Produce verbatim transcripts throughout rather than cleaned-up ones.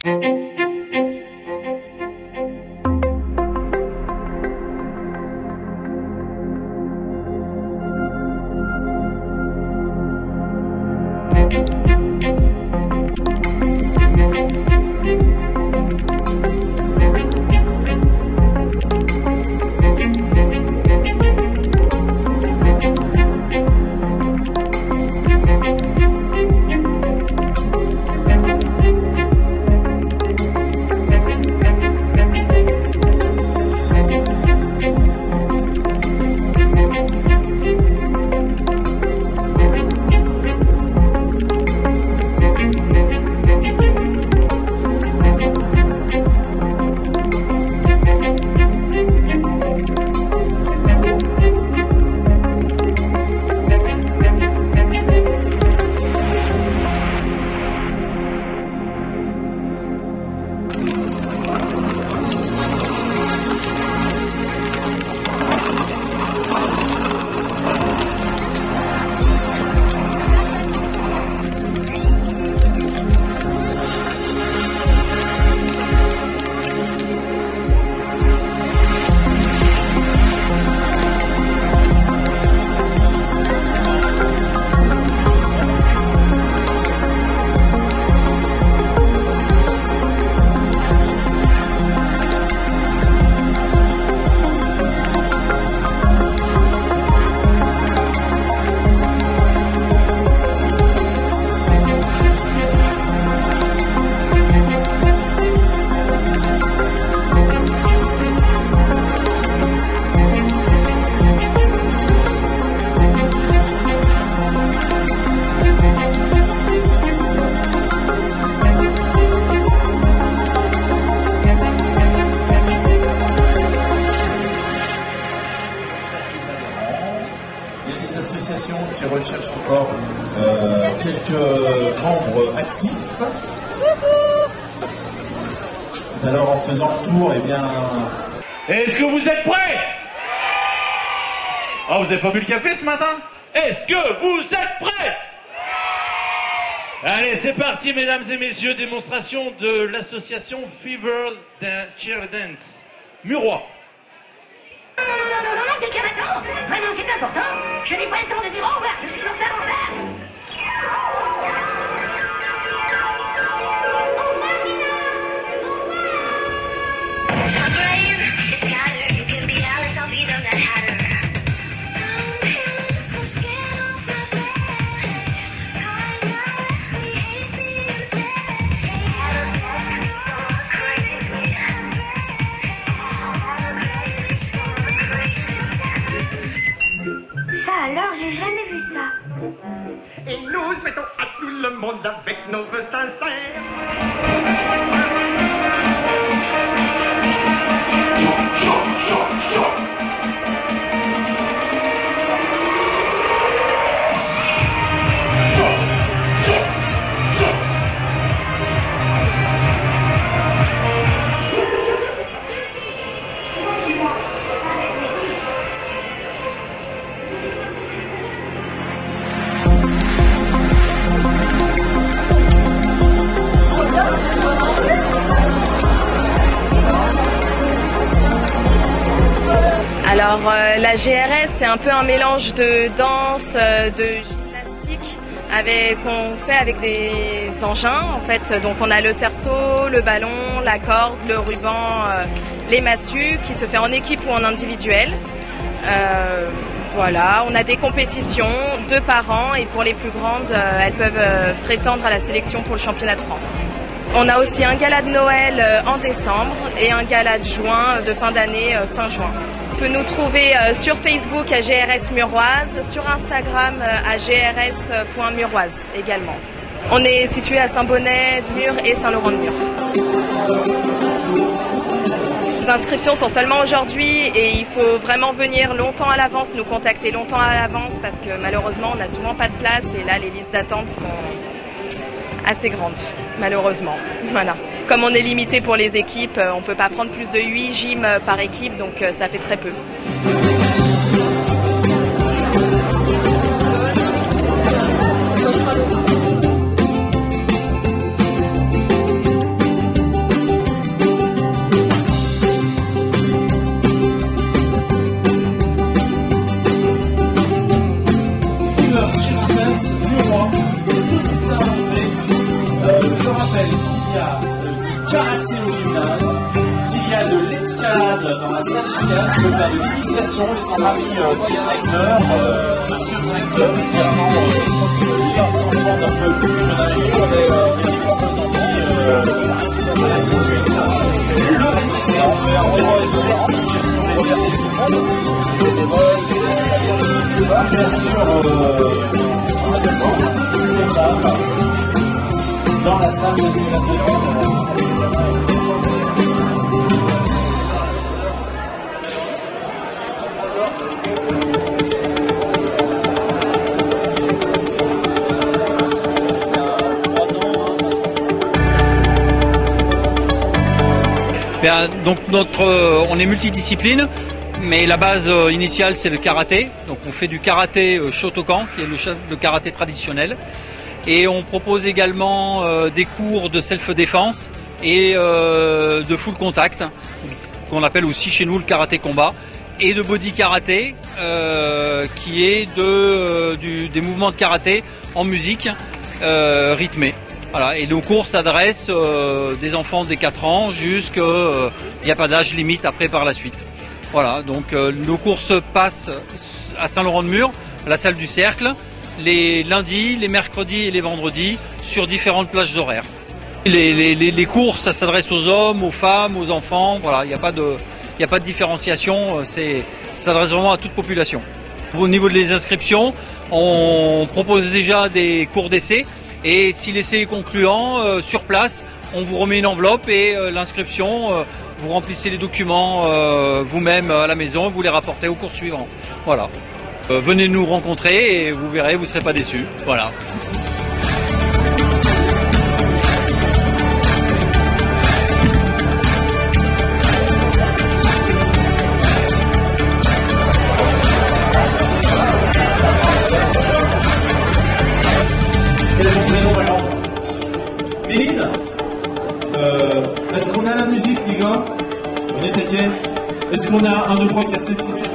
Qui recherche encore euh, quelques membres actifs. Alors en faisant le tour, eh bien... Est-ce que vous êtes prêts? Oh, vous n'avez pas bu le café ce matin? Est-ce que vous êtes prêts? Allez, c'est parti, mesdames et messieurs, démonstration de l'association Fever Cheer Dance. Murois. Non, non, non, non, non, quelqu'un m'attend. Vraiment, c'est important. Je n'ai pas le temps de dire au revoir. Je suis en retard, en retard. Alors, j'ai jamais vu ça. Et nous souhaitons à tout le monde avec nos vœux sincères. Alors euh, la G R S, c'est un peu un mélange de danse, euh, de gymnastique avec qu'on fait avec des engins en fait. Donc on a le cerceau, le ballon, la corde, le ruban, euh, les massues qui se fait en équipe ou en individuel. Euh, voilà, on a des compétitions, deux par an, et pour les plus grandes, euh, elles peuvent euh, prétendre à la sélection pour le championnat de France. On a aussi un gala de Noël euh, en décembre et un gala de juin, de fin d'année, euh, fin juin. On peut nous trouver euh, sur Facebook à G R S Muroise, sur Instagram euh, à G R S point muroise également. On est situé à Saint-Bonnet de Mur et Saint-Laurent-de-Mur. Les inscriptions sont seulement aujourd'hui et il faut vraiment venir longtemps à l'avance, nous contacter longtemps à l'avance parce que malheureusement on n'a souvent pas de place et là les listes d'attente sont assez grandes, malheureusement. Voilà. Comme on est limité pour les équipes, on ne peut pas prendre plus de huit gyms par équipe, donc ça fait très peu. initiale qui peut faire de l'initiation, les enfants euh, directeurs, euh, monsieur directeur, également euh, les enfants d'un peu plus jeune âge, on est euh, des personnes ici, euh, le résultat, on fait un bénévole différent, sur les versets du monde, les bénévoles, bien sûr, euh, dans la salle de la Bien, donc notre, euh, on est multidiscipline, mais la base euh, initiale c'est le karaté. Donc on fait du karaté euh, Shotokan, qui est le, le karaté traditionnel, et on propose également euh, des cours de self-défense et euh, de full contact, qu'on appelle aussi chez nous le karaté combat, et de body karaté, euh, qui est de, euh, du, des mouvements de karaté en musique euh, rythmée. Voilà, et nos cours s'adressent euh, des enfants des quatre ans jusqu'à euh, il n'y a pas d'âge limite après par la suite. Voilà, donc euh, nos cours se passent à Saint-Laurent-de-Mur, à la salle du Cercle, les lundis, les mercredis et les vendredis sur différentes plages horaires. Les, les, les, les cours, ça s'adresse aux hommes, aux femmes, aux enfants. Voilà, il n'y a pas de, il n'y a pas de différenciation. C'est, ça s'adresse vraiment à toute population. Au niveau des inscriptions, on propose déjà des cours d'essai. Et si l'essai est concluant, euh, sur place, on vous remet une enveloppe et euh, l'inscription, euh, vous remplissez les documents euh, vous-même à la maison, vous les rapportez au cours suivant. Voilà. Euh, venez nous rencontrer et vous verrez, vous ne serez pas déçus. Voilà. Méline, euh, est-ce qu'on a la musique, les gars? On est taquet. Est-ce qu'on a un, deux, trois, quatre, cinq, six, sept?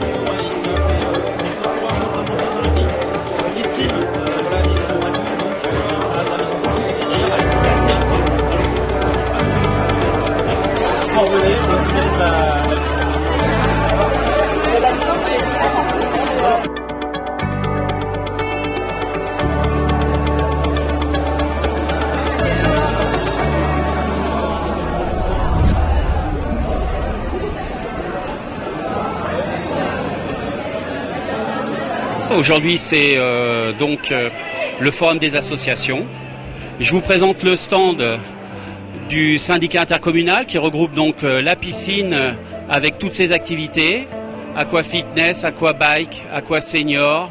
Aujourd'hui, c'est euh, donc euh, le forum des associations. Je vous présente le stand du syndicat intercommunal qui regroupe donc euh, la piscine euh, avec toutes ses activités, aqua fitness, aqua bike, aqua senior,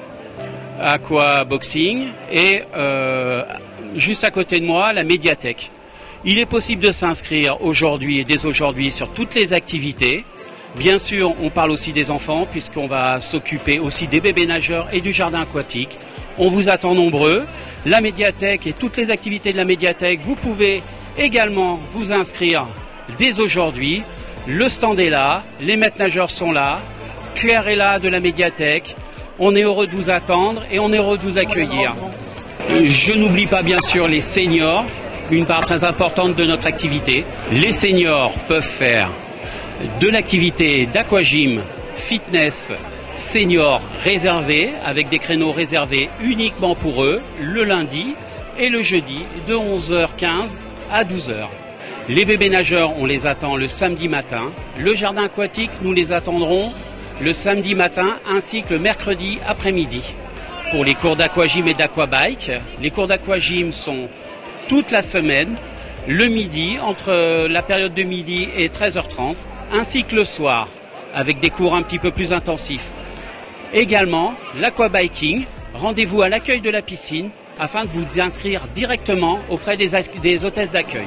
aqua boxing et euh, juste à côté de moi la médiathèque. Il est possible de s'inscrire aujourd'hui et dès aujourd'hui sur toutes les activités. Bien sûr, on parle aussi des enfants puisqu'on va s'occuper aussi des bébés nageurs et du jardin aquatique. On vous attend nombreux. La médiathèque et toutes les activités de la médiathèque, vous pouvez également vous inscrire dès aujourd'hui. Le stand est là, les maîtres nageurs sont là, Claire est là de la médiathèque. On est heureux de vous attendre et on est heureux de vous accueillir. Je n'oublie pas bien sûr les seniors, une part très importante de notre activité. Les seniors peuvent faire de l'activité d'aquagym, fitness, senior réservé, avec des créneaux réservés uniquement pour eux, le lundi et le jeudi, de onze heures quinze à douze heures. Les bébés nageurs, on les attend le samedi matin. Le jardin aquatique, nous les attendrons le samedi matin ainsi que le mercredi après-midi. Pour les cours d'aquagym et d'aquabike, les cours d'aquagym sont toute la semaine, le midi, entre la période de midi et treize heures trente, ainsi que le soir, avec des cours un petit peu plus intensifs. Également, l'aquabiking, rendez-vous à l'accueil de la piscine afin de vous inscrire directement auprès des, des hôtesses d'accueil.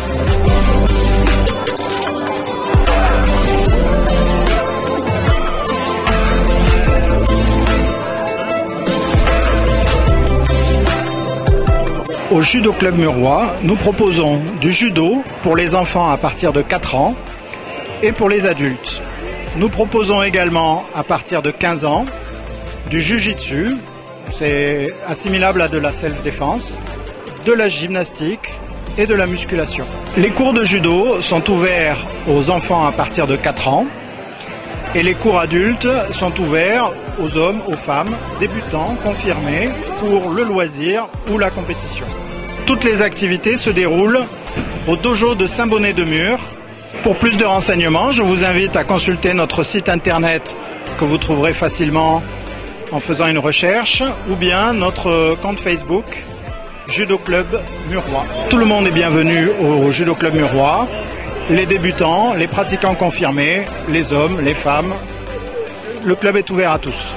Au Judo Club Murois, nous proposons du judo pour les enfants à partir de quatre ans et pour les adultes. Nous proposons également à partir de quinze ans du jujitsu, c'est assimilable à de la self-défense, de la gymnastique et de la musculation. Les cours de judo sont ouverts aux enfants à partir de quatre ans Et les cours adultes sont ouverts aux hommes, aux femmes, débutants, confirmés, pour le loisir ou la compétition. Toutes les activités se déroulent au dojo de Saint-Bonnet-de-Mur. Pour plus de renseignements, je vous invite à consulter notre site internet que vous trouverez facilement en faisant une recherche, ou bien notre compte Facebook Judo Club Murois. Tout le monde est bienvenu au Judo Club Murois. Les débutants, les pratiquants confirmés, les hommes, les femmes. Le club est ouvert à tous.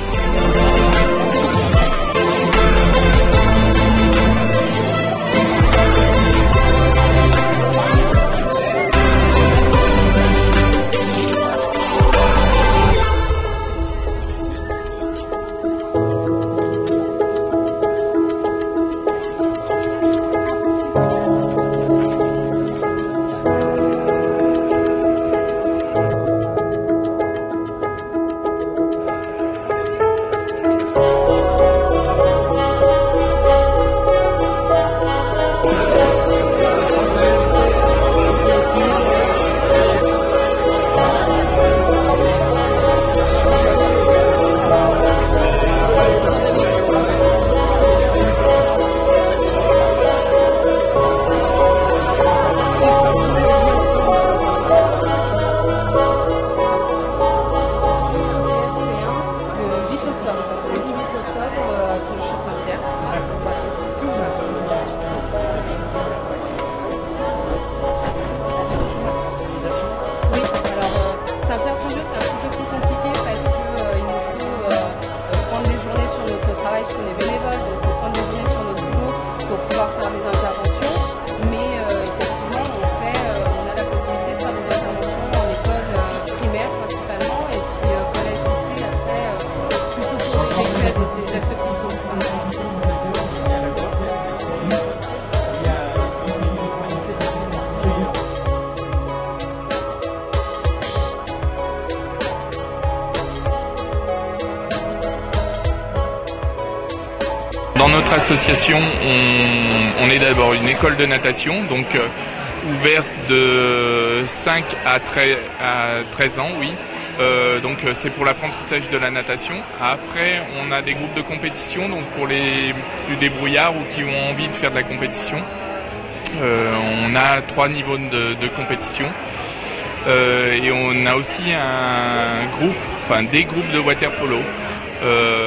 parce qu'on est bénévole, donc on prend des journées sur notre boulot pour pouvoir faire des interventions. Mais euh, effectivement, on, fait, euh, on a la possibilité de faire des interventions en école euh, primaire principalement, et puis euh, collège, lycée, après, euh, plutôt pour les gestes, donc les gestes qui sont Dans notre association, on, on est d'abord une école de natation, donc euh, ouverte de cinq à treize ans, oui. Euh, donc c'est pour l'apprentissage de la natation. Après, on a des groupes de compétition, donc pour les plus débrouillards ou qui ont envie de faire de la compétition. Euh, on a trois niveaux de, de compétition. Euh, et on a aussi un groupe, enfin des groupes de water polo. Euh,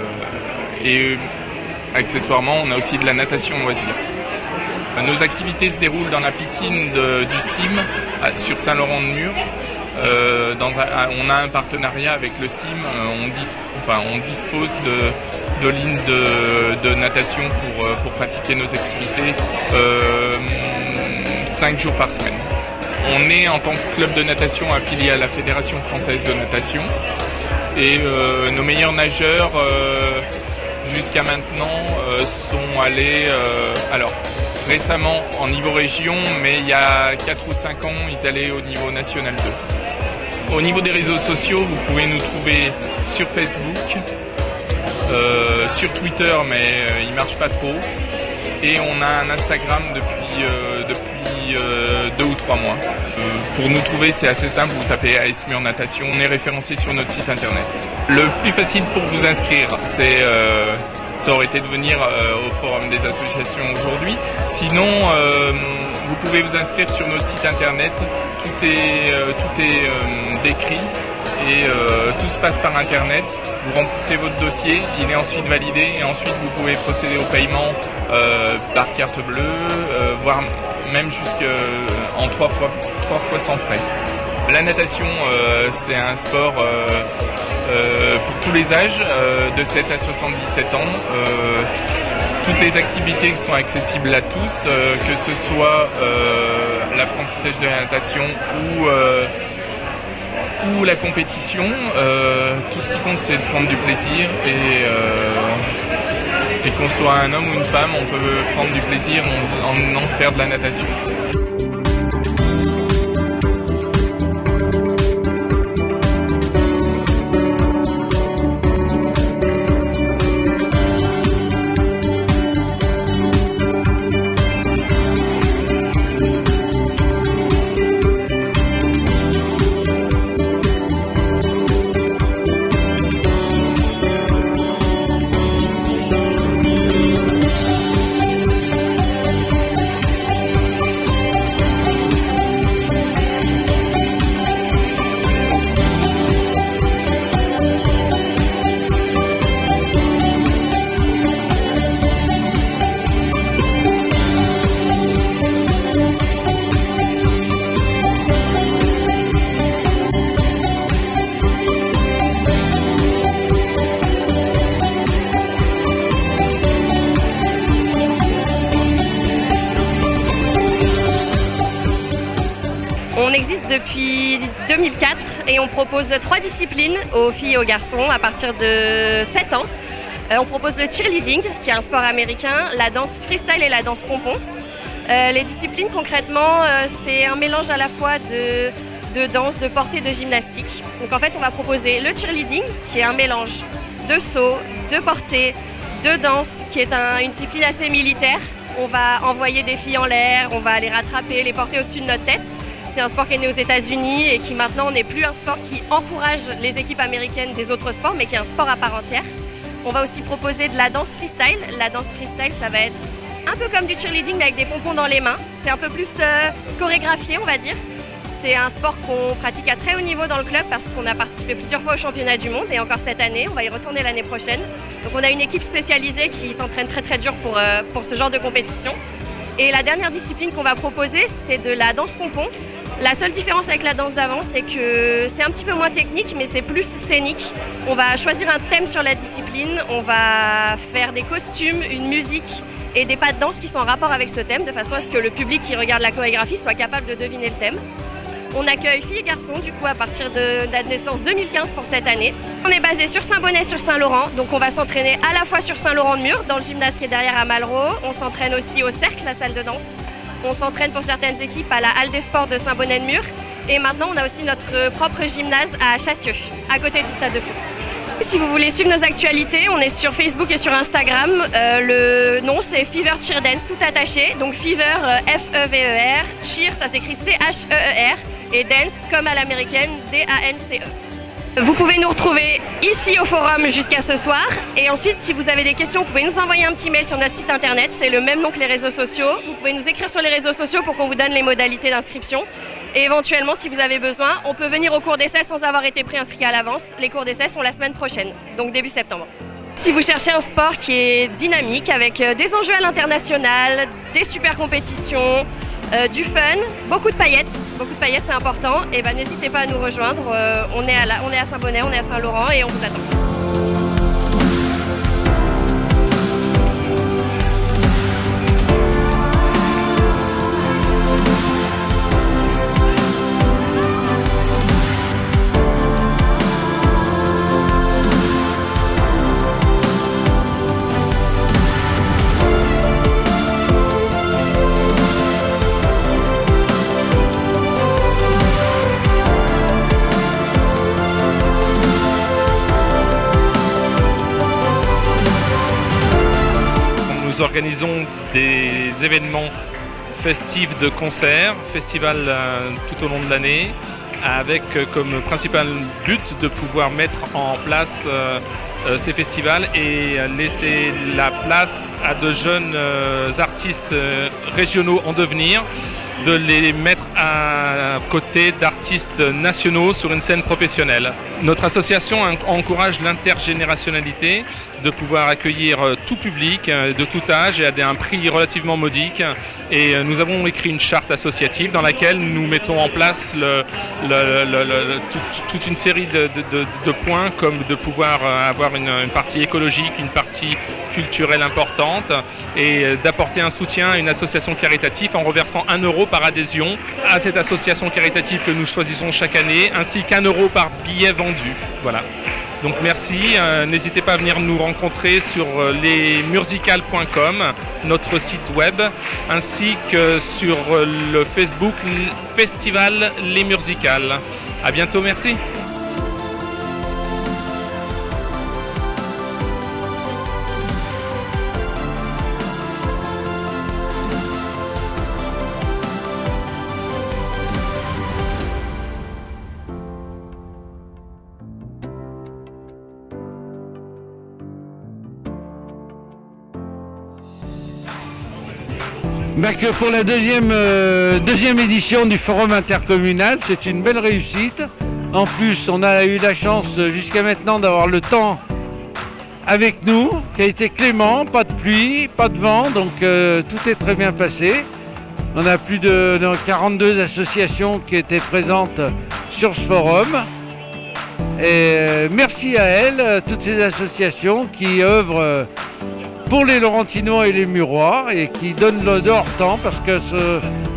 et accessoirement, on a aussi de la natation loisir. Nos activités se déroulent dans la piscine de, du C I M sur Saint-Laurent-de-Mur. Euh, dans un, on a un partenariat avec le C I M. Euh, on, dis, enfin, on dispose de, de lignes de, de natation pour, pour pratiquer nos activités euh, cinq jours par semaine. On est en tant que club de natation affilié à la Fédération française de natation. Et euh, nos meilleurs nageurs euh, jusqu'à maintenant euh, sont allés, euh, alors récemment en niveau région, mais il y a quatre ou cinq ans, ils allaient au niveau national deux. Au niveau des réseaux sociaux, vous pouvez nous trouver sur Facebook, euh, sur Twitter, mais euh, il ne marche pas trop. Et on a un Instagram depuis, euh, depuis euh, deux ou trois mois. Euh, pour nous trouver, c'est assez simple, vous tapez A S Mur Natation, on est référencé sur notre site internet. Le plus facile pour vous inscrire, c'est, euh, ça aurait été de venir euh, au forum des associations aujourd'hui. Sinon, euh, vous pouvez vous inscrire sur notre site internet, tout est, euh, tout est euh, décrit. Et euh, tout se passe par internet, vous remplissez votre dossier, il est ensuite validé et ensuite vous pouvez procéder au paiement euh, par carte bleue, euh, voire même jusqu'en trois fois, trois fois sans frais. La natation, euh, c'est un sport euh, euh, pour tous les âges, euh, de sept à soixante-dix-sept ans. Euh, toutes les activités sont accessibles à tous, euh, que ce soit euh, l'apprentissage de la natation ou euh, ou la compétition, euh, tout ce qui compte c'est de prendre du plaisir et, euh, et qu'on soit un homme ou une femme, on peut prendre du plaisir en, en venant faire de la natation. depuis deux mille quatre et on propose trois disciplines aux filles et aux garçons à partir de sept ans. Euh, on propose le cheerleading, qui est un sport américain, la danse freestyle et la danse pompon. Euh, les disciplines, concrètement, euh, c'est un mélange à la fois de, de danse, de portée, de gymnastique. Donc en fait, on va proposer le cheerleading, qui est un mélange de saut, de portée, de danse, qui est un, une discipline assez militaire. On va envoyer des filles en l'air, on va les rattraper, les porter au-dessus de notre tête. C'est un sport qui est né aux États-Unis et qui maintenant n'est plus un sport qui encourage les équipes américaines des autres sports, mais qui est un sport à part entière. On va aussi proposer de la danse freestyle. La danse freestyle, ça va être un peu comme du cheerleading, mais avec des pompons dans les mains. C'est un peu plus euh, chorégraphié, on va dire. C'est un sport qu'on pratique à très haut niveau dans le club parce qu'on a participé plusieurs fois au championnat du monde et encore cette année, on va y retourner l'année prochaine. Donc on a une équipe spécialisée qui s'entraîne très très dur pour, euh, pour ce genre de compétition. Et la dernière discipline qu'on va proposer, c'est de la danse pompon. La seule différence avec la danse d'avant, c'est que c'est un petit peu moins technique, mais c'est plus scénique. On va choisir un thème sur la discipline, on va faire des costumes, une musique et des pas de danse qui sont en rapport avec ce thème, de façon à ce que le public qui regarde la chorégraphie soit capable de deviner le thème. On accueille filles et garçons du coup à partir de date de naissance deux mille quinze pour cette année. On est basé sur Saint-Bonnet sur Saint-Laurent, donc on va s'entraîner à la fois sur Saint-Laurent-de-Mur, dans le gymnase qui est derrière à Malraux. On s'entraîne aussi au Cercle, la salle de danse. On s'entraîne pour certaines équipes à la Halle des Sports de Saint-Bonnet-de-Mur. Et maintenant on a aussi notre propre gymnase à Chassieux, à côté du stade de foot. Si vous voulez suivre nos actualités, on est sur Facebook et sur Instagram. Euh, le nom c'est Fever Cheer Dance, tout attaché. Donc Fever, euh, F E V E R, Cheer, ça s'écrit C H E E R, et Dance comme à l'américaine, D A N C E. Vous pouvez nous retrouver ici au forum jusqu'à ce soir. Et ensuite, si vous avez des questions, vous pouvez nous envoyer un petit mail sur notre site internet. C'est le même nom que les réseaux sociaux. Vous pouvez nous écrire sur les réseaux sociaux pour qu'on vous donne les modalités d'inscription. Et éventuellement, si vous avez besoin, on peut venir au cours d'essai sans avoir été préinscrit à l'avance. Les cours d'essai sont la semaine prochaine, donc début septembre. Si vous cherchez un sport qui est dynamique, avec des enjeux à l'international, des super compétitions, Euh, du fun, beaucoup de paillettes, beaucoup de paillettes c'est important, et ben n'hésitez pas à nous rejoindre, euh, on est à, la, on est à Saint-Bonnet, on est à Saint-Laurent et on vous attend. Nous organisons des événements festifs de concerts, festivals euh, tout au long de l'année, avec euh, comme principal but de pouvoir mettre en place euh, euh, ces festivals et laisser la place à de jeunes euh, artistes euh, régionaux en devenir, de les mettre à côté d'artistes nationaux sur une scène professionnelle. Notre association encourage l'intergénérationnalité, de pouvoir accueillir tout public, de tout âge et à un prix relativement modique. Et nous avons écrit une charte associative dans laquelle nous mettons en place le, le, le, le, toute, toute une série de, de, de points, comme de pouvoir avoir une, une partie écologique, une partie culturelle importante et d'apporter un soutien à une association caritative en reversant un euro par adhésion à cette association caritative que nous choisissons chaque année, ainsi qu'un euro par billet vendu. Voilà. Donc merci, euh, n'hésitez pas à venir nous rencontrer sur euh, les musicales point com, notre site web, ainsi que sur euh, le Facebook Festival Les Musicales. À bientôt, merci. Donc pour la deuxième, euh, deuxième édition du Forum intercommunal, c'est une belle réussite. En plus, on a eu la chance jusqu'à maintenant d'avoir le temps avec nous, qui a été clément, pas de pluie, pas de vent, donc euh, tout est très bien passé. On a plus de, de quarante-deux associations qui étaient présentes sur ce forum. Et euh, merci à elles, toutes ces associations qui œuvrent pour les Laurentinois et les Murois et qui donnent de leur temps parce que ce,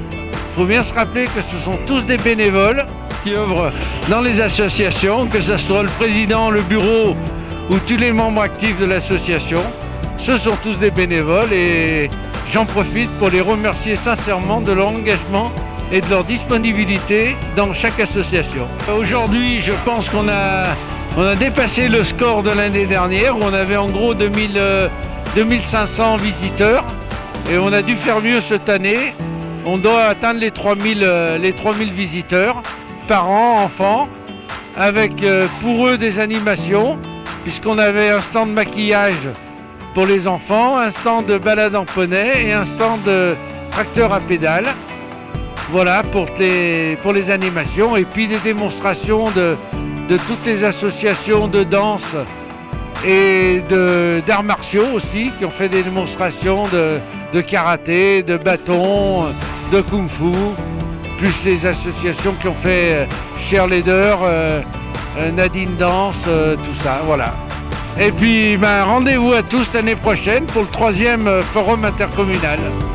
Il faut bien se rappeler que ce sont tous des bénévoles qui œuvrent dans les associations, que ce soit le président, le bureau ou tous les membres actifs de l'association. Ce sont tous des bénévoles et j'en profite pour les remercier sincèrement de leur engagement et de leur disponibilité dans chaque association. Aujourd'hui, je pense qu'on a, on a dépassé le score de l'année dernière où on avait en gros deux mille, euh, deux mille cinq cents visiteurs et on a dû faire mieux cette année. On doit atteindre les trois mille, euh, les trois mille visiteurs, parents, enfants, avec euh, pour eux des animations, puisqu'on avait un stand de maquillage pour les enfants, un stand de balade en poney et un stand de tracteur à pédales. Voilà pour les, pour les animations et puis des démonstrations de, de toutes les associations de danse et d'arts martiaux aussi qui ont fait des démonstrations de, de karaté, de bâton, de kung-fu, plus les associations qui ont fait cheerleader, euh, Nadine Danse, euh, tout ça, voilà. Et puis ben, rendez-vous à tous l'année prochaine pour le troisième forum intercommunal.